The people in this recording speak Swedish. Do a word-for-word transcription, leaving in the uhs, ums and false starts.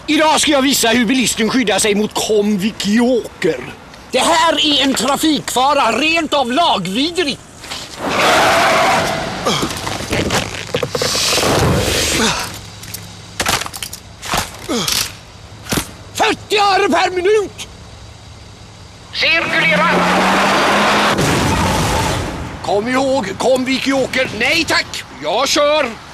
Idag ska jag visa hur bilisten skyddar sig mot komvikjoker. Det här är en trafikfara, rent av lagvidrig. fyrtio öre per minut! Cirkulera! Kom ihåg, komvikjoker, nej tack, jag kör!